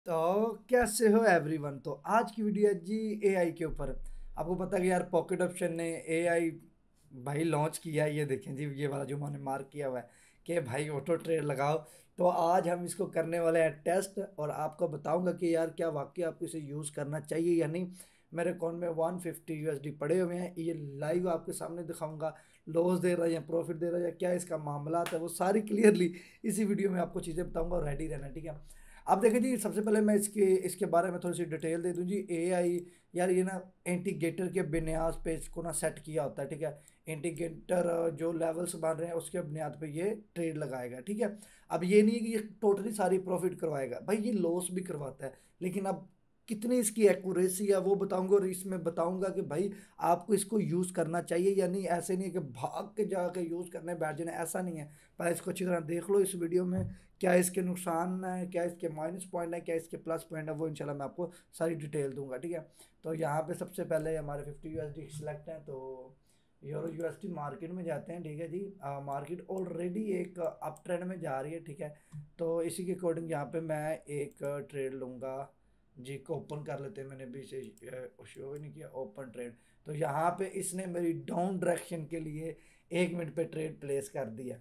तो कैसे हो एवरीवन। तो आज की वीडियो है जी एआई के ऊपर। आपको पता है कि यार पॉकेट ऑप्शन ने एआई भाई लॉन्च किया है। ये देखें जी, ये वाला जो मैंने मार्क किया हुआ है कि भाई ऑटो ट्रेड लगाओ। तो आज हम इसको करने वाले हैं टेस्ट, और आपको बताऊंगा कि यार क्या वाकई आपको इसे यूज़ करना चाहिए या नहीं। मेरे अकाउंट में 150 यूएसडी पड़े हुए हैं, ये लाइव आपके सामने दिखाऊंगा। लॉस दे रहा है या प्रॉफिट दे रहा है या क्या इसका मामला है, वो सारी क्लियरली इसी वीडियो में आपको चीज़ें बताऊंगा। और रेडी रहना, ठीक है। अब देखें जी, सबसे पहले मैं इसके इसके बारे में थोड़ी सी डिटेल दे दूं जी। एआई यार ये ना इंटीग्रेटर के बुनियाद पे इसको ना सेट किया होता है, ठीक है। इंटीग्रेटर जो लेवल्स बन रहे हैं उसके बुनियाद पे ये ट्रेड लगाएगा, ठीक है। अब ये नहीं है कि ये टोटली सारी प्रॉफिट करवाएगा, भाई ये लॉस भी करवाता है। लेकिन अब कितनी इसकी एक्यूरेसी है वो बताऊंगा, और इसमें बताऊंगा कि भाई आपको इसको यूज़ करना चाहिए या नहीं। ऐसे नहीं है कि भाग के जाके यूज़ करने बैठ जाना, ऐसा नहीं है। पहले इसको अच्छी तरह देख लो इस वीडियो में, क्या इसके नुकसान है, क्या इसके माइनस पॉइंट है, क्या इसके प्लस पॉइंट है, वो इंशाल्लाह मैं आपको सारी डिटेल दूंगा, ठीक है। तो यहाँ पे सबसे पहले हमारे 50 यूएसडी सिलेक्ट हैं, तो यूरो यूएसडी मार्केट में जाते हैं, ठीक है जी। मार्केट ऑलरेडी एक अप ट्रेंड में जा रही है, ठीक है। तो इसी के अकॉर्डिंग यहाँ पे मैं एक ट्रेड लूँगा जी। को ओपन कर लेते हैं, मैंने भी से शो ही नहीं किया ओपन ट्रेड। तो यहाँ पे इसने मेरी डाउन डायरेक्शन के लिए 1 मिनट पे ट्रेड प्लेस कर दिया।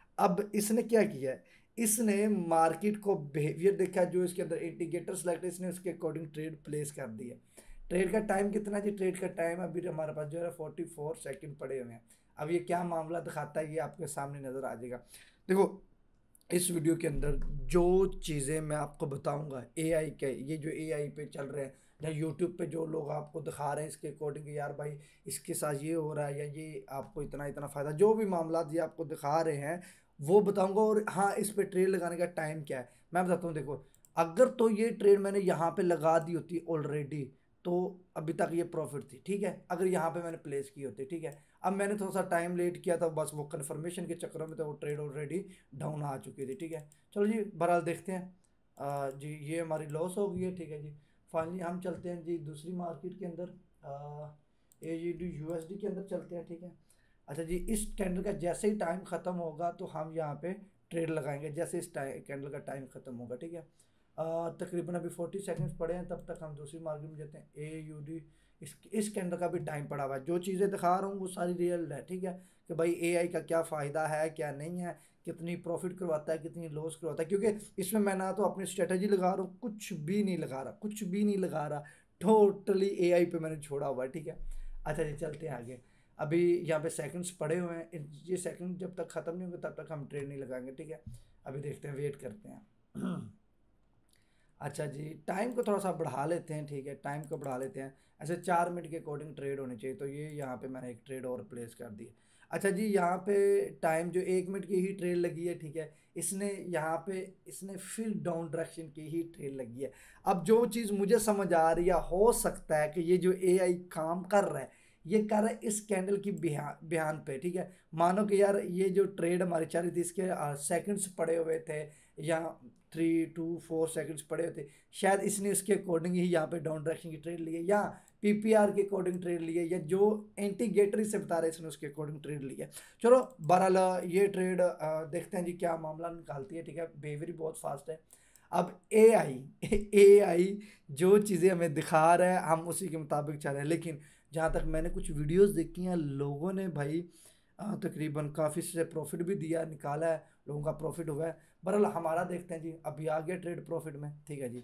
अब इसने क्या किया है, इसने मार्केट को बिहेवियर देखा, जो इसके अंदर इंडिकेटर सेलेक्ट, इसने उसके अकॉर्डिंग ट्रेड प्लेस कर दिया। ट्रेड का टाइम कितना है जी? ट्रेड का टाइम अभी हमारे पास जो है 44 सेकंड पड़े हुए हैं। अब ये क्या मामला दिखाता है ये आपके सामने नज़र आ जाएगा। देखो, इस वीडियो के अंदर जो चीज़ें मैं आपको बताऊंगा एआई के, ये जो एआई पे चल रहे हैं या यूट्यूब पे जो लोग आपको दिखा रहे हैं इसके अकॉर्डिंग, यार भाई इसके साथ ये हो रहा है या ये आपको इतना इतना फ़ायदा, जो भी मामला ये आपको दिखा रहे हैं वो बताऊंगा। और हाँ, इस पे ट्रेड लगाने का टाइम क्या है मैं बताता हूँ। देखो, अगर तो ये ट्रेड मैंने यहाँ पे लगा दी होती ऑलरेडी, तो अभी तक ये प्रॉफिट थी, ठीक है। अगर यहाँ पे मैंने प्लेस की होती, ठीक है। अब मैंने थोड़ा सा टाइम लेट किया था, बस वो कन्फर्मेशन के चक्कर में, तो वो ट्रेड ऑलरेडी डाउन आ चुकी थी, ठीक है। चलो जी, बहरहाल देखते हैं। जी ये हमारी लॉस हो गई है, ठीक है जी। फाइनली हम चलते हैं जी दूसरी मार्केट के अंदर, ए जी डी यूएसडी के अंदर चलते हैं, ठीक है। अच्छा जी, इस कैंडल का जैसे ही टाइम ख़त्म होगा तो हम यहाँ पे ट्रेड लगाएंगे, जैसे इस कैंडल का टाइम ख़त्म होगा, ठीक है। तकरीबन अभी 40 सेकंड्स पड़े हैं, तब तक हम दूसरी मार्केट में जाते हैं। ए यू डी, इस कैंडल का भी टाइम पड़ा हुआ है। जो चीज़ें दिखा रहा हूँ वो सारी रियल है, ठीक है। कि भाई एआई का क्या फ़ायदा है क्या नहीं है, कितनी प्रॉफिट करवाता है कितनी लॉस करवाता है, क्योंकि इसमें मैं ना तो अपनी स्ट्रेटजी लगा रहा हूँ, कुछ भी नहीं लगा रहा, कुछ भी नहीं लगा रहा। टोटली एआई पे मैंने छोड़ा हुआ है, ठीक है। अच्छा जी, चलते हैं आगे। अभी यहाँ पे सेकंड्स पड़े हुए हैं, ये सेकंड जब तक ख़त्म नहीं होंगे तब तक हम ट्रेड नहीं लगाएंगे, ठीक है। अभी देखते हैं, वेट करते हैं। अच्छा जी, टाइम को थोड़ा सा बढ़ा लेते हैं, ठीक है। टाइम को बढ़ा लेते हैं, ऐसे 4 मिनट के अकॉर्डिंग ट्रेड होनी चाहिए। तो ये यहाँ पे मैंने एक ट्रेड और प्लेस कर दी। अच्छा जी, यहाँ पे टाइम जो 1 मिनट की ही ट्रेड लगी है, ठीक है। इसने यहाँ पे इसने फिर डाउन डायरेक्शन की ही ट्रेड लगी है। अब जो चीज़ मुझे समझ आ रही है, हो सकता है कि ये जो एआई काम कर रहा है, ये कर रहा है इस कैंडल की बयान पे, ठीक है। मानो कि यार ये जो ट्रेड हमारी चल रही थी, इसके सेकंड्स पड़े हुए थे, या 3 to 4 सेकंड्स पड़े होते, शायद इसने उसके अकॉर्डिंग ही यहाँ पे डाउन डायरेक्शन की ट्रेड ली है, या पीपीआर के अकॉर्डिंग ट्रेड ली है, या जो एंटीगेटरी से बता रहे हैं इसने उसके अकॉर्डिंग ट्रेड ली है। चलो बहरहाल ये ट्रेड देखते हैं जी क्या मामला निकालती है, ठीक है। बिहेवियर बहुत फास्ट है। अब ए आई जो चीज़ें हमें दिखा रहा है हम उसी के मुताबिक चल रहे हैं। लेकिन जहाँ तक मैंने कुछ वीडियोस देखी हैं, लोगों ने भाई तकरीबन काफ़ी से प्रॉफिट भी दिया निकाला है, लोगों का प्रॉफिट हुआ है। बहरहाल हमारा देखते हैं जी, अभी आ गया ट्रेड प्रॉफिट में, ठीक है जी।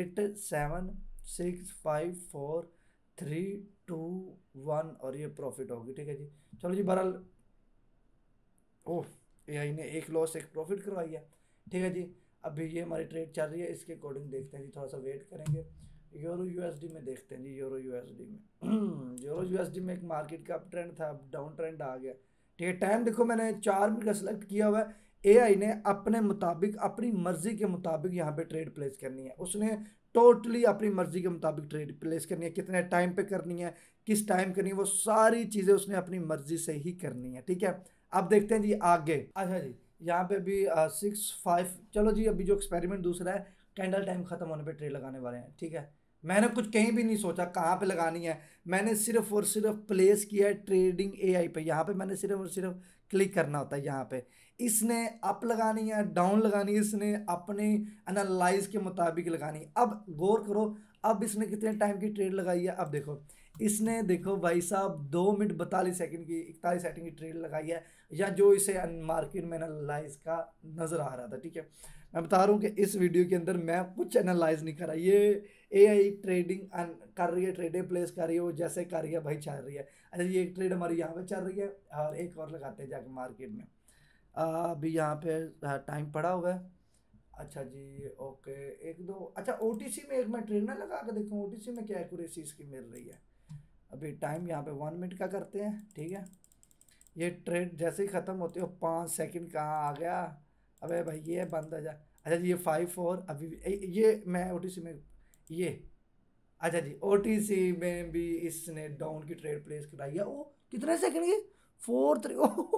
8 7 6 5 4 3 2 1, और ये प्रॉफिट होगी, ठीक है जी। चलो जी, बहरहाल ओह, एआई ने एक लॉस एक प्रॉफिट करवाई है, ठीक है जी। अभी ये हमारी ट्रेड चल रही है, इसके अकॉर्डिंग देखते हैं जी, थोड़ा सा वेट करेंगे। यूरो यूएसडी में देखते हैं जी, यूरो यूएसडी में यूरो यूएसडी में एक मार्केट का अप ट्रेंड था, अब डाउन ट्रेंड आ गया, ठीक है। टाइम देखो, मैंने 4 मिनट का सिलेक्ट किया हुआ है। एआई ने अपने मुताबिक अपनी मर्जी के मुताबिक यहाँ पे ट्रेड प्लेस करनी है, उसने टोटली अपनी मर्जी के मुताबिक ट्रेड प्लेस करनी है, कितने टाइम पे करनी है, किस टाइम करनी है, वो सारी चीज़ें उसने अपनी मर्जी से ही करनी है, ठीक है। अब देखते हैं जी आगे। अच्छा जी, यहाँ पे भी 6 5, चलो जी, अभी जो एक्सपेरिमेंट दूसरा है, कैंडल टाइम खत्म होने पे ट्रेड लगाने वाले हैं, ठीक है। मैंने कुछ कहीं भी नहीं सोचा कहाँ पे लगानी है, मैंने सिर्फ और सिर्फ प्लेस किया है ट्रेडिंग एआई पे। यहाँ पे मैंने सिर्फ और सिर्फ क्लिक करना होता है यहाँ पे, इसने अप लगानी है डाउन लगानी है, इसने अपने एनालाइज के मुताबिक लगानी है। अब गौर करो, अब इसने कितने टाइम की ट्रेड लगाई है। अब देखो इसने, देखो भाई साहब 2 मिनट 42 सेकंड की 41 सेकंड की ट्रेड लगाई है, या जो इसे मार्केट में एनालाइज का नज़र आ रहा था। ठीक है, मैं बता रहा हूँ कि इस वीडियो के अंदर मैं कुछ एनालाइज नहीं कर रहा, ये एआई ट्रेडिंग कर रही है, ट्रेडें प्लेस कर रही है, वो जैसे कर रही है भाई चल रही है। अच्छा ये एक ट्रेड हमारी यहाँ पे चल रही है, और एक और लगाते हैं जाके मार्केट में। अभी यहाँ पे टाइम पड़ा हुआ है। अच्छा जी ओके, एक दो, अच्छा ओटीसी में एक मैं ट्रेड ना लगा के देखूँ ओटीसी में क्या एक्यूरेसी इसकी मिल रही है। अभी टाइम यहाँ पे 1 मिनट का करते हैं। ठीक है, ये ट्रेड जैसे ही ख़त्म होती है 5 सेकंड कहाँ आ गया। अबे भाई ये बंद हो जा। अच्छा जी ये 5-4 अभी ये मैं ओटीसी में ये, अच्छा जी ओटीसी में भी इसने डाउन की ट्रेड प्लेस कराई है। ओ कितने सेकंड की, 4-3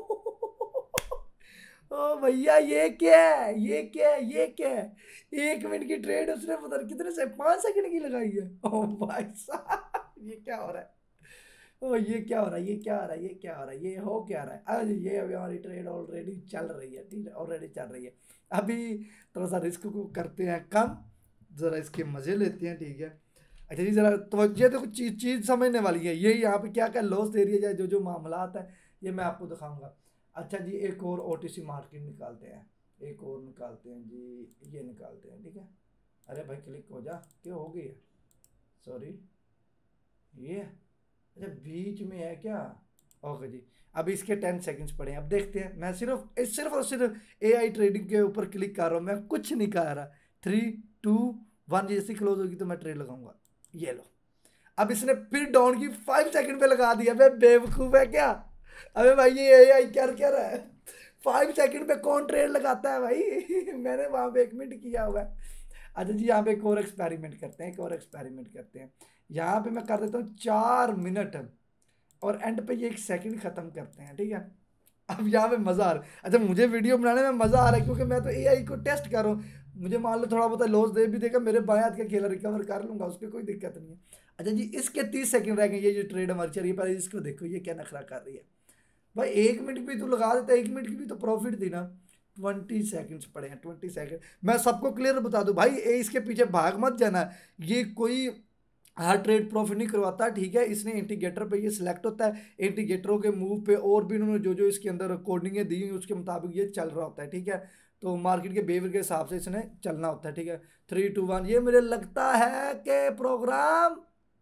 ओ भैया ये क्या है, ये क्या है, ये क्या है। 1 मिनट की ट्रेड उसने पता नहीं कितने से 5 सेकंड की लगाई है। ओ भाई साहब ये क्या हो रहा है, ओ ये क्या हो रहा है, ये क्या हो रहा है, ये क्या हो रहा है, ये हो क्या रहा है। अरे ये अभी हमारी ट्रेड ऑलरेडी चल रही है। ठीक है, ऑलरेडी चल रही है। अभी थोड़ा सा रिस्क को करते हैं कम, ज़रा इसके मज़े लेते हैं। ठीक है, अच्छा जी ज़रा तो ये देखो चीज़ समझने वाली है, ये यहाँ पे क्या क्या लॉस दे रही है, जो मामला आता है ये मैं आपको दिखाऊंगा। अच्छा जी एक और ओटीसी मार्केट निकालते हैं, एक और निकालते हैं जी, ये निकालते हैं। ठीक है, अरे भाई क्लिक हो जा, क्यों हो गई है, सॉरी ये, अच्छा बीच में है क्या। ओके जी, अब इसके 10 सेकंड्स पड़े हैं। अब देखते हैं, मैं सिर्फ और सिर्फ एआई ट्रेडिंग के ऊपर क्लिक कर रहा हूँ, मैं कुछ नहीं कर रहा। 3-2-1 जैसी क्लोज होगी तो मैं ट्रेड लगाऊंगा। ये लो, अब इसने फिर डाउन की 5 सेकंड पे लगा दिया। मैं बेवकूफ़ है क्या, अबे भाई ये एआई क्या क्या रहा है, 5 सेकंड पे कौन ट्रेड लगाता है भाई मैंने वहां पे 1 मिनट किया हुआ है। अच्छा जी यहाँ पे एक और एक्सपेरिमेंट करते हैं, एक और एक्सपेरिमेंट करते हैं। यहाँ पे मैं कर देता हूँ 4 मिनट, और एंड पे ये 1 सेकंड ख़त्म करते हैं। ठीक है, अब यहाँ पे मज़ा आ रहा है। अच्छा मुझे वीडियो बनाने में मज़ा आ रहा है क्योंकि मैं तो एआई को टेस्ट कर रहा हूँ। मुझे मान लो थोड़ा बहुत लॉस दे भी देगा, मेरे बाएं हाथ का खेला रिकवर कर लूँगा, उस पर कोई दिक्कत नहीं है। अच्छा जी इसके 30 सेकंड रह गए, ये जो ट्रेड हमारी चल रही है, पहले इसको देखो ये क्या नखरा कर रही है। भाई 1 मिनट भी तू लगा देता, 1 मिनट की भी तो प्रॉफिट थी ना। 20 सेकंड्स पड़े हैं, 20 सेकंड। मैं सबको क्लियर बता दूं भाई, इसके पीछे भाग मत जाना, ये कोई हर ट्रेड प्रॉफिट नहीं करवाता। ठीक है, इसने इंडिकेटर पे ये सिलेक्ट होता है, इंडिकेटरों के मूव पे और भी उन्होंने जो जो इसके अंदर कोडिंगें दी हैं उसके मुताबिक ये चल रहा होता है। ठीक है, तो मार्केट के बिहेवियर के हिसाब से इसने चलना होता है। ठीक है, 3-2-1 ये मुझे लगता है कि प्रोग्राम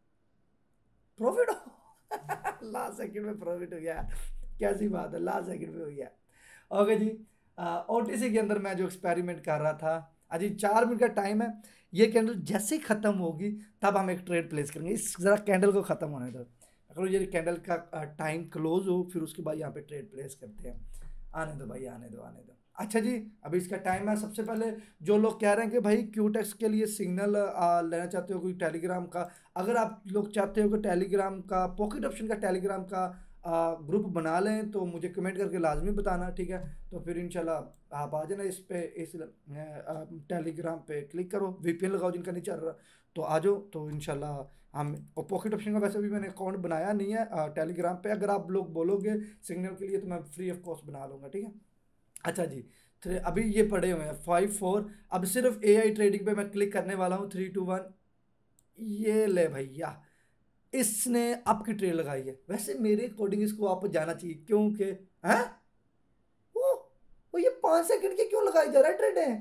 प्रॉफिट हो लास्ट सेकंड में प्रॉफिट हो गया, कैसी बात है, लास्ट सेकंड में हो गया। ओके जी, ओटीसी के अंदर मैं जो एक्सपेरिमेंट कर रहा था, अजी 4 मिनट का टाइम है। ये कैंडल जैसे ही ख़त्म होगी तब हम एक ट्रेड प्लेस करेंगे। इस ज़रा कैंडल को ख़त्म होने दो, अगर ये कैंडल का टाइम क्लोज हो फिर उसके बाद यहाँ पे ट्रेड प्लेस करते हैं। आने दो भाई, आने दो, आने दो। अच्छा जी अभी इसका टाइम है। सबसे पहले जो लोग कह रहे हैं कि भाई क्यूटेक्स के लिए सिग्नल लेना चाहते हो कोई टेलीग्राम का, अगर आप लोग चाहते हो कि टेलीग्राम का पॉकेट ऑप्शन का टेलीग्राम का ग्रुप बना लें तो मुझे कमेंट करके लाजमी बताना। ठीक है, तो फिर इंशाल्लाह आप आ जाना इस पे, इस टेलीग्राम पे क्लिक करो, वीपीएन लगाओ जिनका नहीं चल रहा तो आ जाओ, तो इंशाल्लाह हम, और पॉकेट ऑप्शन का वैसे भी मैंने अकाउंट बनाया नहीं है टेलीग्राम पे, अगर आप लोग बोलोगे सिग्नल के लिए तो मैं फ्री ऑफ कॉस्ट बना लूँगा। ठीक है, अच्छा जी अभी ये पड़े हुए हैं 5-4, अब सिर्फ एआई ट्रेडिंग पे मैं क्लिक करने वाला हूँ। 3-2-1 ये ले भैया, इसने आपकी ट्रेड लगाई है। वैसे मेरे अकॉर्डिंग इसको वापस जाना चाहिए क्योंकि हैं वो वो ये 5 सेकंड के क्यों लगाई जा रहा है ट्रेड है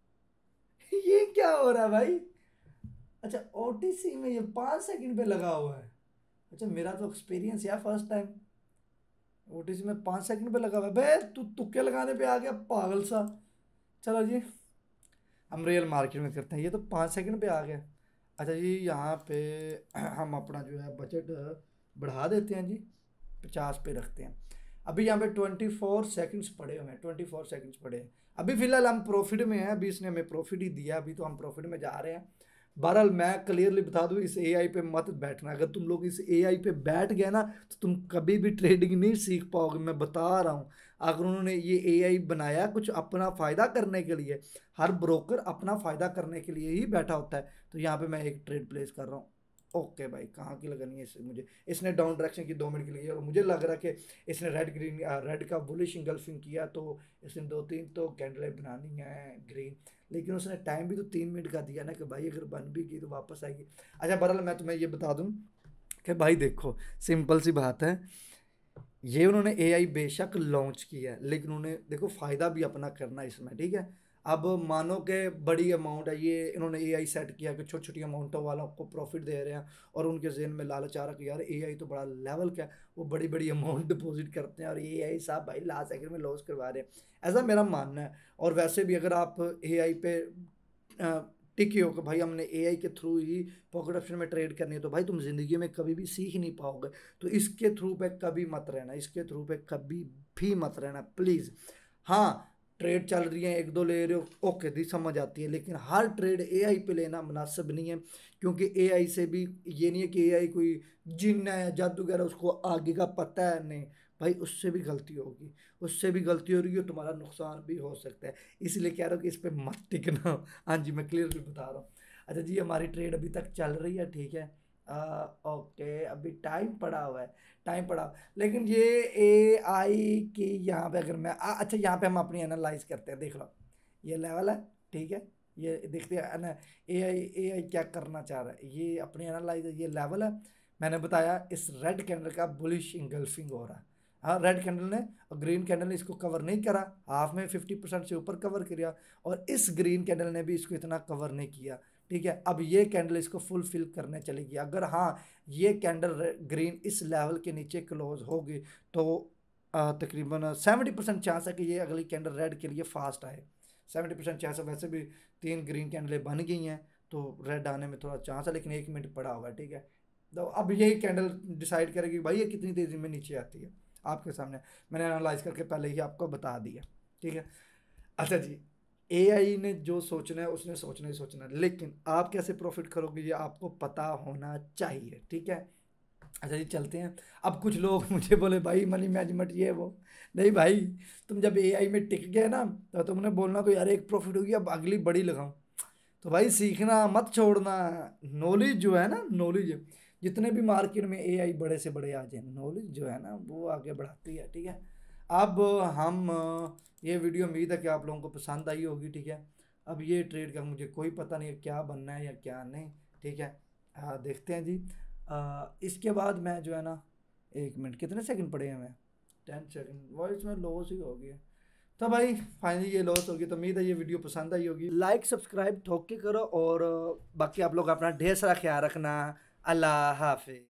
ये क्या हो रहा है भाई। अच्छा ओटीसी में ये 5 सेकंड पे लगा हुआ है। अच्छा मेरा तो एक्सपीरियंस यार फर्स्ट टाइम ओटीसी में 5 सेकंड पे लगा हुआ है। भाई तू तुक्के लगाने पे आ गया पागल सा। चलो जी हम रियल मार्केट में करते हैं, ये तो 5 सेकंड पे आ गया। अच्छा जी यहाँ पे हम अपना जो है बजट बढ़ा देते हैं जी, 50 पे रखते हैं। अभी यहाँ पे 24 सेकंड्स पड़े हुए हैं, 24 सेकंड्स पड़े हैं। अभी फिलहाल हम प्रॉफिट में हैं, अभी इसने हमें प्रॉफिट ही दिया, अभी तो हम प्रॉफिट में जा रहे हैं। बहरहाल मैं क्लियरली बता दूं इस एआई पे मत बैठना, अगर तुम लोग इस एआई पे बैठ गए ना तो तुम कभी भी ट्रेडिंग नहीं सीख पाओगे, मैं बता रहा हूँ। अगर उन्होंने ये एआई बनाया कुछ अपना फ़ायदा करने के लिए, हर ब्रोकर अपना फ़ायदा करने के लिए ही बैठा होता है। तो यहाँ पे मैं एक ट्रेड प्लेस कर रहा हूँ, ओके भाई कहाँ की लगानी है इसे मुझे, इसने डाउन डायरेक्शन की 2 मिनट की लगी और मुझे लग रहा है कि इसने रेड का बुलिश इंगल्फिंग किया, तो इसने 2-3 तो कैंडलें बनानी है ग्रीन, लेकिन उसने टाइम भी तो 3 मिनट का दिया ना कि भाई अगर बन भी गई तो वापस आएगी। अच्छा बहरहाल मैं तुम्हें ये बता दूं कि भाई देखो सिंपल सी बात है, ये उन्होंने एआई बेशक लॉन्च किया है लेकिन उन्हें देखो फ़ायदा भी अपना करना है इसमें, ठीक है। अब मानो कि बड़ी अमाउंट है, ये इन्होंने एआई सेट किया कि छोटी छोटी अमाउंटों वालों को प्रॉफिट दे रहे हैं और उनके जहन में लालच आ रहा कि यार एआई तो बड़ा लेवल का है, वो बड़ी बड़ी अमाउंट डिपॉजिट करते हैं और एआई साहब भाई लास्ट सेकंड में लॉस करवा रहे हैं, ऐसा मेरा मानना है। और वैसे भी अगर आप एआई पे टिके हो कि भाई हमने एआई के थ्रू ही पॉकेट ऑप्शन में ट्रेड करनी है, तो भाई तुम ज़िंदगी में कभी भी सीख नहीं पाओगे। तो इसके थ्रू पे कभी मत रहना, इसके थ्रू पे कभी भी मत रहना प्लीज़। हाँ ट्रेड चल रही है, एक दो ले रहे हो ओके दी समझ आती है, लेकिन हर ट्रेड एआई पे लेना मुनासिब नहीं है, क्योंकि एआई से भी ये नहीं है कि एआई कोई जिन्न है या जादूगर है उसको आगे का पता है, नहीं भाई उससे भी गलती होगी, उससे भी गलती हो रही है, तुम्हारा नुकसान भी हो सकता है, इसलिए कह रहा हूँ कि इस पर मत टिकना। हाँ जी मैं क्लियरली बता रहा हूँ। अच्छा जी हमारी ट्रेड अभी तक चल रही है, ठीक है। ओके अभी टाइम पड़ा हुआ है, टाइम पड़ा, लेकिन ये ए आई की यहाँ पे अगर मैं अच्छा यहाँ पे हम अपनी एनालाइज करते हैं, देख लो ये लेवल है, ठीक है। ये देखते हैं ना ए आई क्या करना चाह रहा है, ये अपनी एनालाइज ये लेवल है। मैंने बताया इस रेड कैंडल का बुलिश इंगल्फिंग हो रहा है। हाँ रेड कैंडल ने और ग्रीन कैंडल ने इसको कवर नहीं करा, हाफ में 50% से ऊपर कवर किया, और इस ग्रीन कैंडल ने भी इसको इतना कवर नहीं किया, ठीक है। अब ये कैंडल इसको फुलफिल करने चलेगी, अगर हाँ ये कैंडल ग्रीन इस लेवल के नीचे क्लोज होगी तो तकरीबन 70% चांस है कि ये अगली कैंडल रेड के लिए फास्ट आए। 70% चांस है, वैसे भी 3 ग्रीन कैंडलें बन गई हैं तो रेड आने में थोड़ा चांस है, लेकिन 1 मिनट पड़ा हुआ है, ठीक है। तो अब यही कैंडल डिसाइड करेगी भाई ये कितनी तेज़ी में नीचे आती है, आपके सामने मैंने एनालाइज करके पहले ही आपको बता दिया, ठीक है। अच्छा जी एआई ने जो सोचना है उसने सोचना ही सोचना है, लेकिन आप कैसे प्रॉफिट करोगे ये आपको पता होना चाहिए, ठीक है। अच्छा जी चलते हैं। अब कुछ लोग मुझे बोले भाई मनी मैनेजमेंट ये वो, नहीं भाई तुम जब एआई में टिक गए ना तो तुमने बोलना को यार एक प्रॉफिट होगी अब अगली बड़ी लगाऊं, तो भाई सीखना मत छोड़ना। नॉलेज जो है ना, नॉलेज जितने भी मार्केट में एआई बड़े से बड़े आ जाए, नॉलेज जो है ना वो आगे बढ़ाती है, ठीक है। अब हम ये वीडियो उम्मीद है कि आप लोगों को पसंद आई होगी, ठीक है। अब ये ट्रेड का मुझे कोई पता नहीं है क्या बनना है या क्या नहीं, ठीक है। देखते हैं जी। इसके बाद मैं जो है ना 1 मिनट कितने सेकंड पड़े हैं हमें, 10 सेकंड, वॉइस में लॉस ही हो गया। तो भाई फाइनली ये लॉस होगी, तो उम्मीद है ये वीडियो पसंद आई होगी, लाइक सब्सक्राइब ठोक के करो, और बाकी आप लोग अपना ढेर सारा ख्याल रखना। अल्लाह हाफिज।